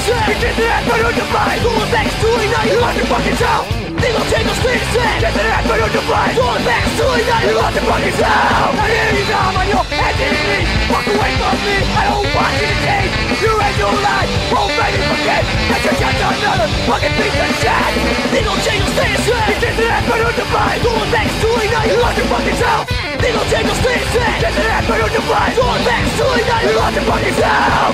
set. You get the ass but on the fight. Going back to it, now you want to fucking tell. They gon' change the street set. Get the ass but on the fight. Going back to it, now you want to fucking tell. Now here you go on your head in me. Walk away from me, I don't want you to change. You ain't no lie, won't make it forget. That you got another fucking piece of shit. They gon' change the street set. You get the ass but on the fight. Going back to it, now you want to fucking tell. They gon' change the street set. Get the ass but on the fight. Going back to it, now you want to fucking tell.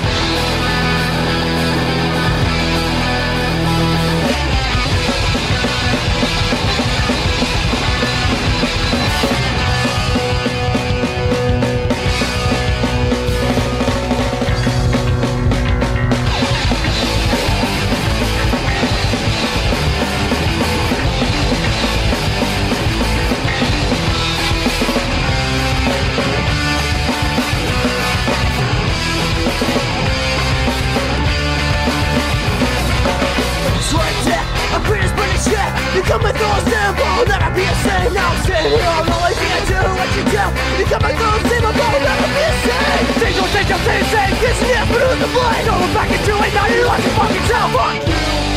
You cut my throats down, but I'll never be the same. Now I'm standing here, I'm always here to do what you do. You cut my throats down, but I'll never be the same. They gon' take your same, this is the ass, but who's the blame? Going back into it, now you like to fucking tell. Fuck you.